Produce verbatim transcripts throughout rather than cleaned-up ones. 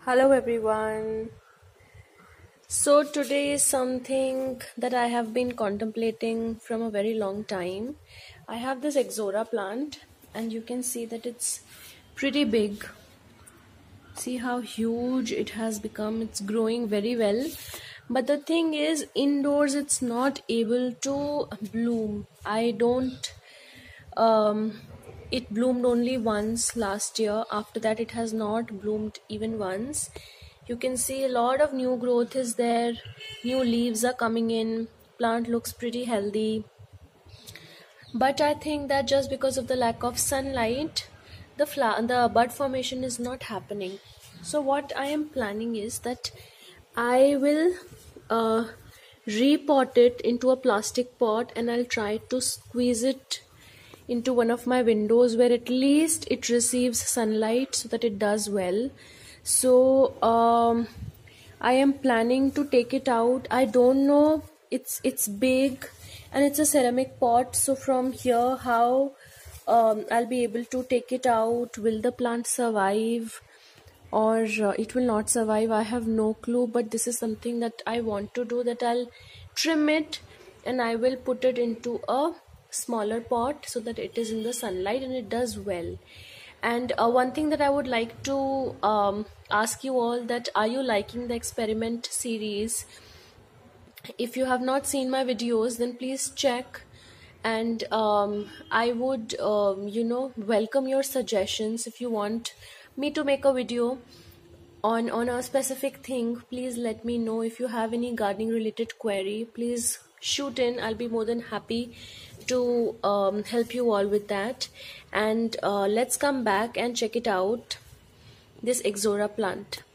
Hello everyone. So today is something that I have been contemplating from a very long time. I have this Exora plant and you can see that it's pretty big. See how huge it has become. It's growing very well. But the thing is, indoors it's not able to bloom. I don't um it bloomed only once last year. After that it has not bloomed even once. You can see a lot of new growth is there, new leaves are coming in, plant looks pretty healthy. But I think that just because of the lack of sunlight, the flower the bud formation is not happening. So what I am planning is that I will uh, repot it into a plastic pot and I'll try to squeeze it into one of my windows where at least it receives sunlight so that it does well. So um, I am planning to take it out. I don't know, it's it's big and it's a ceramic pot, so from here how um, I'll be able to take it out. Will the plant survive or uh, it will not survive? I have no clue, but this is something that I want to do, that I'll trim it and I will put it into a smaller pot so that it is in the sunlight and it does well. And uh, one thing that I would like to um, ask you all, that are you liking the experiment series? If you have not seen my videos, then please check, and um, I would um, you know welcome your suggestions. If you want me to make a video on on a specific thing, please let me know. If you have any gardening related query, please shoot in. I'll be more than happy to um, help you all with that. And uh, let's come back and check it out, this Exora plant.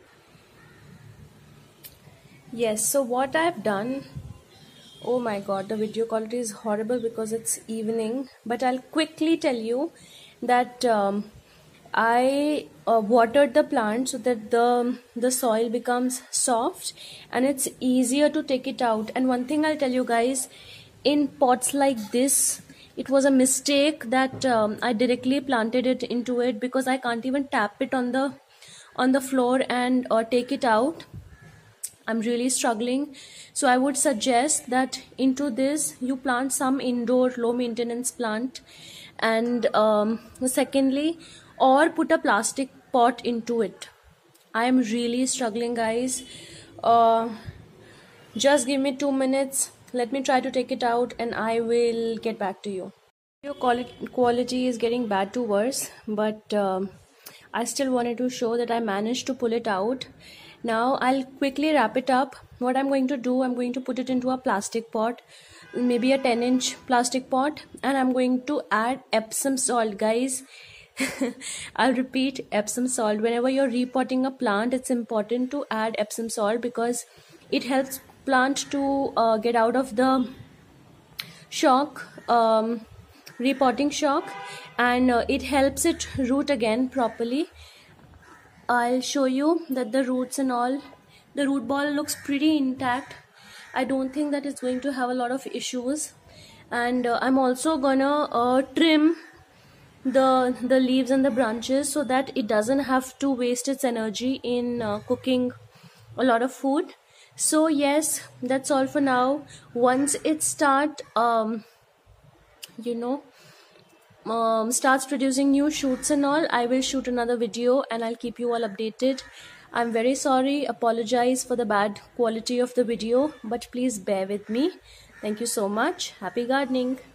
Yes, so what I've done, oh my god, the video quality is horrible because it's evening, but I'll quickly tell you that um, I uh, watered the plant so that the the soil becomes soft and it's easier to take it out. And one thing I'll tell you guys, in pots like this, it was a mistake that um, I directly planted it into it, because I can't even tap it on the on the floor and uh, take it out. I'm really struggling. So I would suggest that into this you plant some indoor low maintenance plant, and um, secondly, or put a plastic pot into it. I am really struggling, guys. Uh, just give me two minutes. Let me try to take it out and I will get back to you. Your quality quality is getting bad to worse, but um, I still wanted to show that I managed to pull it out. Now I'll quickly wrap it up. What I'm going to do, I'm going to put it into a plastic pot, maybe a ten inch plastic pot, and I'm going to add Epsom salt, guys. I'll repeat, Epsom salt. Whenever you're repotting a plant, it's important to add Epsom salt because it helps plant to uh, get out of the shock, um, repotting shock, and uh, it helps it root again properly. I'll show you that the roots and all, the root ball looks pretty intact. I don't think that it's going to have a lot of issues. And uh, I'm also gonna uh, trim the the leaves and the branches so that it doesn't have to waste its energy in uh, cooking a lot of food. So yes, that's all for now. Once it start um you know Um, starts producing new shoots and all, I will shoot another video and I'll keep you all updated. I'm very sorry, apologize for the bad quality of the video, but please bear with me. Thank you so much. Happy gardening.